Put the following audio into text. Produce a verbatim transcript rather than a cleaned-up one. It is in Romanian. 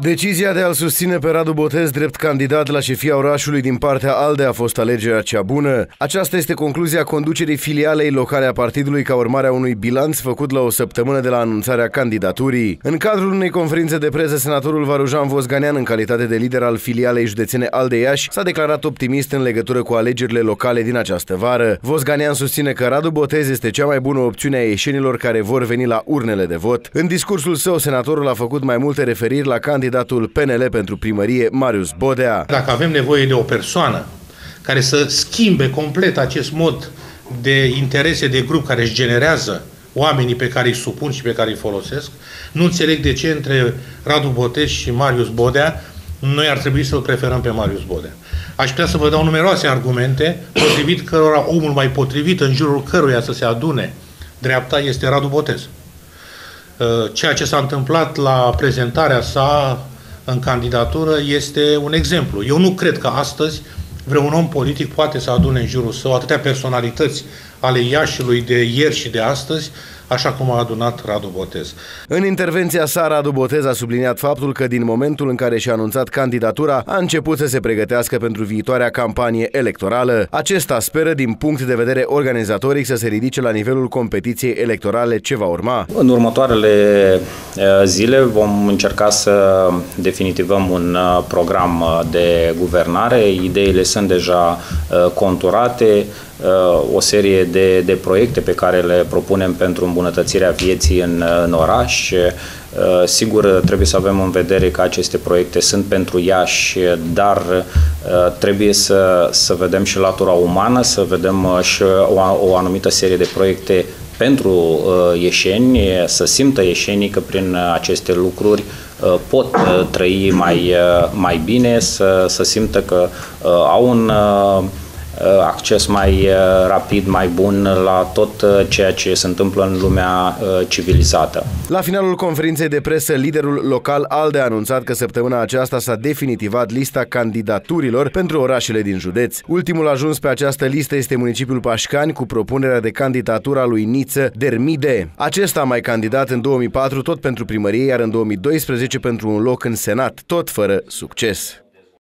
Decizia de a-l susține pe Radu Botez drept candidat la șefia orașului din partea ALDE a fost alegerea cea bună. Aceasta este concluzia conducerii filialei locale a partidului ca urmare a unui bilanț făcut la o săptămână de la anunțarea candidaturii. În cadrul unei conferințe de presă, senatorul Varujan Vosganean, în calitate de lider al filialei județene ALDE Iași, s-a declarat optimist în legătură cu alegerile locale din această vară. Vosganean susține că Radu Botez este cea mai bună opțiune a ieșenilor care vor veni la urnele de vot. În discursul său, senatorul a făcut mai multe referiri la candidatul P N L pentru primărie, Marius Bodea. Dacă avem nevoie de o persoană care să schimbe complet acest mod de interese de grup care își generează oamenii pe care îi supun și pe care îi folosesc, nu înțeleg de ce între Radu Botez și Marius Bodea noi ar trebui să-l preferăm pe Marius Bodea. Aș putea să vă dau numeroase argumente potrivit cărora omul mai potrivit în jurul căruia să se adune dreapta este Radu Botez. Ceea ce s-a întâmplat la prezentarea sa în candidatură este un exemplu. Eu nu cred că astăzi vreun om politic poate să adune în jurul său atâtea personalități ale Iașiului de ieri și de astăzi, așa cum a adunat Radu Botez. În intervenția sa, Radu Botez a subliniat faptul că din momentul în care și-a anunțat candidatura, a început să se pregătească pentru viitoarea campanie electorală. Acesta speră, din punct de vedere organizatoric, să se ridice la nivelul competiției electorale ce va urma. În următoarele zile vom încerca să definitivăm un program de guvernare. Ideile sunt deja conturate, o serie de, de proiecte pe care le propunem pentru îmbunătățirea vieții în, în oraș. Sigur, trebuie să avem în vedere că aceste proiecte sunt pentru Iași, dar trebuie să, să vedem și latura umană, să vedem și o, o anumită serie de proiecte pentru ieșeni, să simtă ieșenii că prin aceste lucruri pot trăi mai, mai bine, să, să simtă că au un acces mai rapid, mai bun la tot ceea ce se întâmplă în lumea civilizată. La finalul conferinței de presă, liderul local ALDE a anunțat că săptămâna aceasta s-a definitivat lista candidaturilor pentru orașele din județ. Ultimul ajuns pe această listă este municipiul Pașcani, cu propunerea de candidatură a lui Niță Dermide. Acesta a mai candidat în două mii patru tot pentru primărie, iar în două mii doisprezece pentru un loc în Senat, tot fără succes.